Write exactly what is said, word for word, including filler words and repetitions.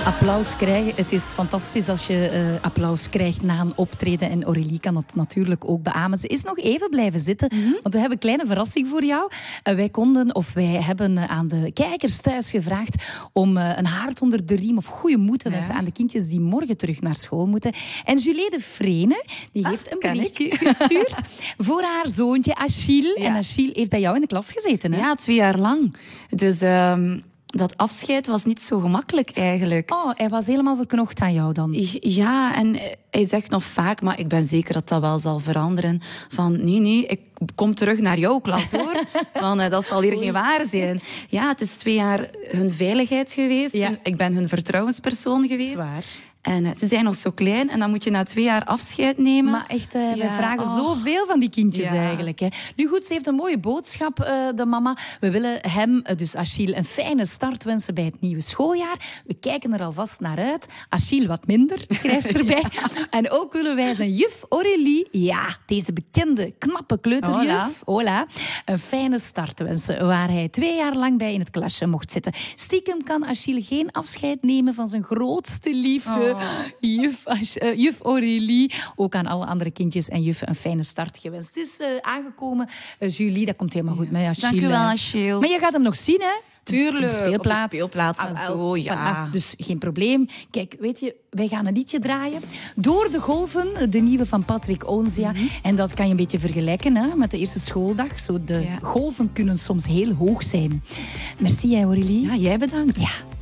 Applaus krijgen. Het is fantastisch als je uh, applaus krijgt na een optreden. En Aurélie kan dat natuurlijk ook beamen. Ze is nog even blijven zitten, mm-hmm. want we hebben een kleine verrassing voor jou. Uh, wij konden, of wij hebben uh, aan de kijkers thuis gevraagd om uh, een hart onder de riem of goede moed te wensen ja. aan de kindjes die morgen terug naar school moeten. En Julie de Vrene, die ah, heeft een berichtje ik. gestuurd voor haar zoontje Achille. Ja. En Achille heeft bij jou in de klas gezeten, hè? Ja, twee jaar lang. Dus... Um... Dat afscheid was niet zo gemakkelijk eigenlijk. Oh, hij was helemaal verknocht aan jou dan? Ja, en hij zegt nog vaak, maar ik ben zeker dat dat wel zal veranderen. Van, nee, nee, ik kom terug naar jouw klas, hoor. Van, uh, dat zal hier geen waar zijn. Ja, het is twee jaar hun veiligheid geweest. Ja. Ik ben hun vertrouwenspersoon geweest. Zwaar. En uh, ze zijn nog zo klein en dan moet je na twee jaar afscheid nemen. Maar echt, uh, ja. wij vragen oh. zoveel van die kindjes ja. eigenlijk. Hè. Nu goed, ze heeft een mooie boodschap, uh, de mama. We willen hem, uh, dus Achille, een fijne start wensen bij het nieuwe schooljaar. We kijken er alvast naar uit. Achille wat minder, schrijft ze erbij. Ja. En ook willen wij zijn juf Aurélie, ja, deze bekende, knappe kleuterjuf, hola. Hola, een fijne start wensen, waar hij twee jaar lang bij in het klasje mocht zitten. Stiekem kan Achille geen afscheid nemen van zijn grootste liefde. Oh. Juf, uh, juf Aurélie, ook aan alle andere kindjes en juf een fijne start gewenst. Het is uh, aangekomen. Uh, Julie, dat komt helemaal goed met Achille. Dank u wel, Achille. Maar je gaat hem nog zien, hè? Tuurlijk, op de speelplaats. Op de speelplaats en zo, ja. Dus geen probleem. Kijk, weet je, wij gaan een liedje draaien. Door de golven, de nieuwe van Patrick Onzia. Mm-hmm. En dat kan je een beetje vergelijken hè, met de eerste schooldag. Zo de ja. golven kunnen soms heel hoog zijn. Merci, Aurélie. Ja, jij bedankt. Ja.